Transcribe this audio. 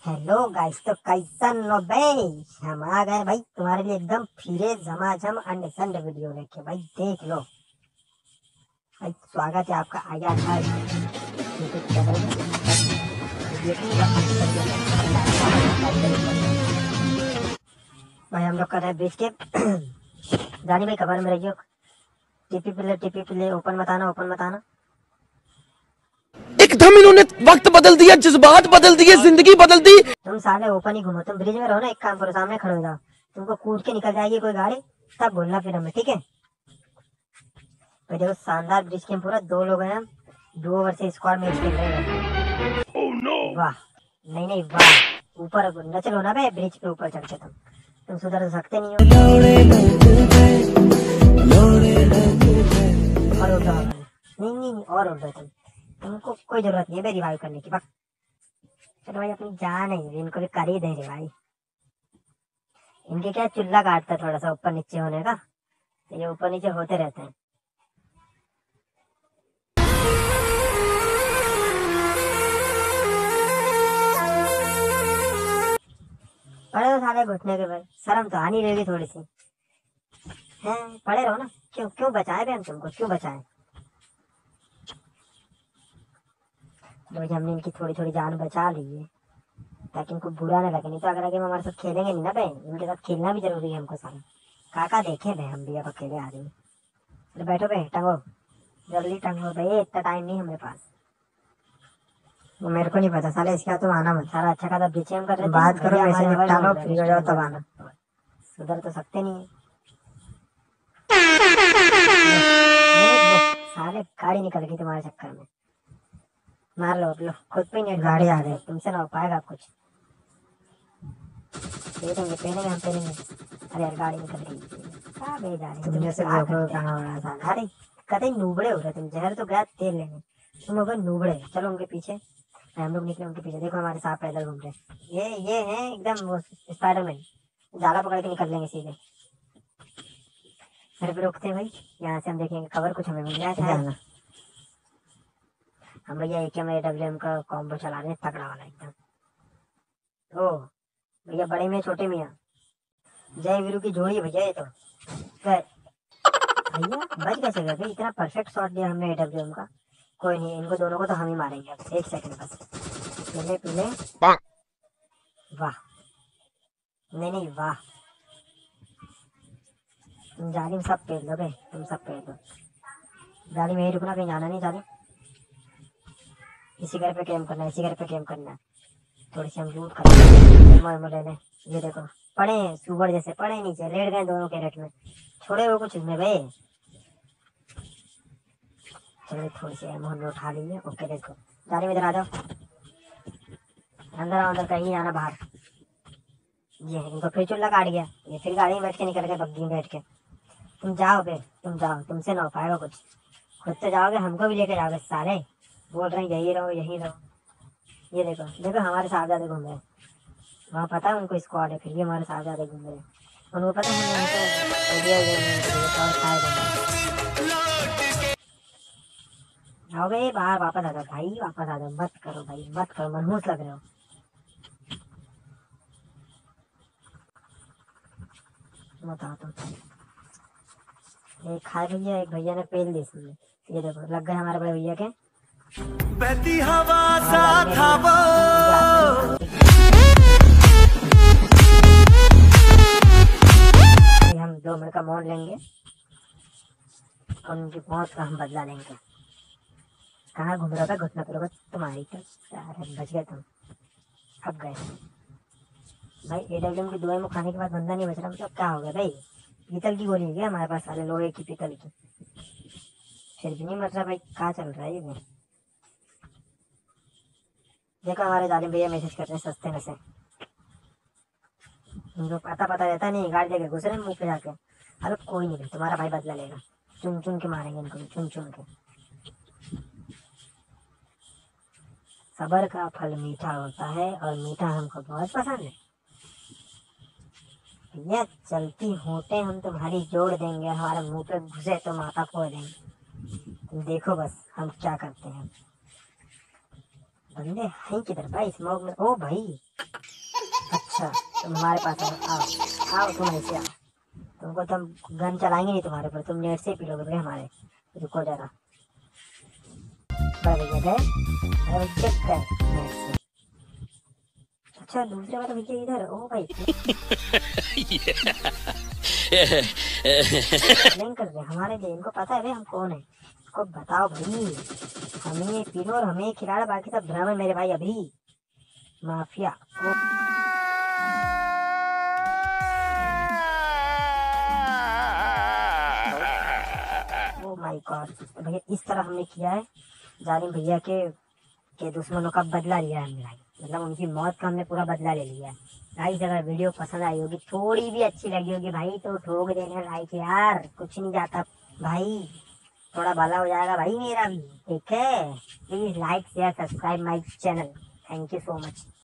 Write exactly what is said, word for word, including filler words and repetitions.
Hello guys, तो कैसन लो भाई। हम आ गए भाई तुम्हारे लिए एकदम फिरे झमाझम अंड संड वीडियो लेके। भाई देख लो भाई, स्वागत है आपका आया था यूट्यूब चैनल में। भाई हम लोग कर रहे हैं ब्रिज के जानी भाई, खबर में रहियो। TP play TP play open मत आना, ओपन मत आना। एकदम इन्होंने वक्त बदल दिया, जज्बात बदल दिए, जिंदगी बदल दी। तुम साले ओपन ही घूमो। तुम ब्रिज में रहो ना, एक काम करो, सामने खड़े हो जाओ। तुमको कूद के निकल जाएगी कोई गाड़ी, तब बोलना फिर हमें, ठीक है। तो देखो शानदार ब्रिज के पूरा दो लोग हैं, दो वर्सेस स्क्वाड मैच खेल रहे हैं। oh, no. वाह नहीं नहीं वाह, ऊपर न चलो ना भाई, ब्रिज पे ऊपर चढ़ के तुम तुम सुधर सकते नहीं हो। और उड़ जाओ, नहीं नहीं और उड़ जाओ तुम। तुमको कोई जरूरत नहीं है भाई रिवाइव करने की। बस चलो भाई, अपनी जान है, इनको भी कर ही दे रिवाइव। इनके क्या चुल्ला काटता थोड़ा सा ऊपर नीचे होने का, तो ये ऊपर नीचे होते रहते हैं। पड़े हो साले घुटने के भाई, शर्म तो आनी रहेगी थोड़ी सी। हैं पड़े रहो ना, क्यों क्यों बचाए भाई हम तुमको, क्यों बचाए। तो हमने इनकी थोड़ी थोड़ी जान बचा ली है ताकि इनको बुरा ना लगे। नहीं तो अगर आगे हम हमारे साथ खेलेंगे नहीं ना भाई, इनके साथ खेलना भी जरूरी है हमको सारा। काका देखे भाई, हम भी अब अकेले आ रही है। बैठो भाई, टंगो जल्दी टंगो भाई, इतना टाइम नहीं हमारे पास। वो मेरे को नहीं पता साले, इसके तो आना मत। सारा अच्छा खासा बीचे हम कर रहे थे, बात करो वैसे निपटा लो, फ्री हो जाओ तब आना। सुधर तो सकते नहीं है साले, गाड़ी निकल गई तुम्हारे चक्कर में। मार लो लो, खुद पे नहीं गाड़ी आ रही, तुमसे ना हो पाएगा कुछ। पहनेंगे पहनेंगे हम पहनेंगे। अरे यार गाड़ी निकल गई, तुमने से अरे कतई नूबड़े हो रहे तुम। जहर तो गया तेल लेने, तुम लोग नूबड़े। चलो उनके पीछे, हम लोग निकले उनके पीछे। देखो हमारे साथ पैदल घूम रहे, ये ये हैं एकदम स्पाइडरमैन, जाला पकड़ के निकल लेंगे सीधे। घर पे रोकते भाई, यहाँ से हम देखेंगे कवर कुछ हमें मिल जाए। हम भैया एक एम डब्ल्यू एम का कॉम्बो चला रहे हैं, तगड़ा वाला एकदम। ओ भैया, बड़े में छोटे मियाँ, जय वीरू की जोड़ी है भैया ये तो। भैया बच कैसे गए भाई, इतना परफेक्ट शॉट दिया हमने ए डब्ल्यू एम का। कोई नहीं, इनको दोनों को तो हम ही मारेंगे। एक सेकंड बस, पीले पीले। वाह नहीं नहीं वाह, तुम जाली में सब पेल दो भाई, तुम सब पेल दो। जाली में ही रुकना, कहीं जाना नहीं। जाली इसी घर पे कैम करना है, इसी घर पे कैम करना है। थोड़ी सी हम लूट कर ले लें। ये देखो पड़े सुगर जैसे पड़े नीचे, लेट गए दोनों कैरेट में, छोड़े हुए कुछ इसमें भाई। चलो थोड़ी सी हमने उठा ली है। ओके देखो, जाने में इधर आ जाओ, अंदर आओ, अंदर कहीं नहीं आना, बाहर। ये इनको फिर चुल्ला काट गया, ये फिर गाड़ी में बैठ के निकल गए, बग्गी में बैठ के। तुम जाओ बे, तुम जाओ, तुमसे ना हो पाएगा कुछ। खुद से जाओगे, हमको भी लेके जाओगे साले। बोल रहे हैं यही रहो यही रहो। ये देखो देखो हमारे साहबजादे घूम रहे हैं, वहाँ पता है उनको स्क्वाड है, फिर भी हमारे साहबजादे घूम रहे हैं। उनको पता है आओ गए बाहर, वापस आ जाओ भाई, वापस आ जाओ। मत करो भाई, मत करो, मनहूस लग रहे हो। बताओ तुम, एक खाए भैया, एक भैया ने पेल दी इसमें। ये देखो लग गए हमारे बड़े भैया के। बहती हवा सा था वो, हम दो मिनट का मौन लेंगे और उनकी मौत का हम बदला लेंगे। कहाँ घूम रहा था, घुटना पर तुम्हारी तो बच गए तुम, अब गए भाई। ए डब्ल्यू एम की दुआई में खाने के बाद बंदा नहीं बच रहा, मतलब क्या हो गया भाई। पीतल की गोली है हमारे पास, सारे लोहे की पीतल की, फिर भी नहीं मर रहा भाई। कहाँ चल रहा है ये। देखो हमारे जालिम भैया मैसेज करते हैं सस्ते में से, उनको पता पता रहता नहीं, गाड़ी लेके घुस रहे मुंह पे जाके। अरे कोई नहीं, तुम्हारा भाई बदला लेगा, चुन चुन के मारेंगे इनको, चुन चुन के। सबर का फल मीठा होता है और मीठा हमको बहुत पसंद है। भैया चलती होटे हम तुम्हारी जोड़ देंगे, हमारे मुंह पे घुसे तो माथा फोड़ देंगे। तुम देखो बस हम क्या करते हैं। बंदे हैं किधर भाई, स्मोक में। ओ भाई अच्छा तुम हमारे पास आओ, आओ आओ तुम ऐसे आओ। तुमको तो हम गन चलाएंगे नहीं तुम्हारे ऊपर, तुम नेट से ही पी लोगे भाई हमारे। रुको जरा, बड़े भैया गए, अरे चेक कर नेट से। अच्छा दूसरे वाला भैया इधर, ओ भाई नहीं कर रहे हमारे लिए, इनको पता है भाई हम कौन है। इनको बताओ भाई, हमें पिलो और हमें खिलाना, बाकी सब भ्रम है मेरे भाई। अभी माफिया ओ माय गॉड, भैया इस तरह हमने किया है जालिम भैया के के दुश्मनों का बदला लिया है हमने भाई, मतलब उनकी मौत का हमने पूरा बदला ले लिया है। गाइस अगर वीडियो पसंद आई होगी, थोड़ी भी अच्छी लगी होगी भाई, तो ठोक देना लाइक यार, कुछ नहीं जाता भाई, थोड़ा भला हो जाएगा भाई मेरा भी। ठीक है, please like share subscribe my channel. Thank you so much.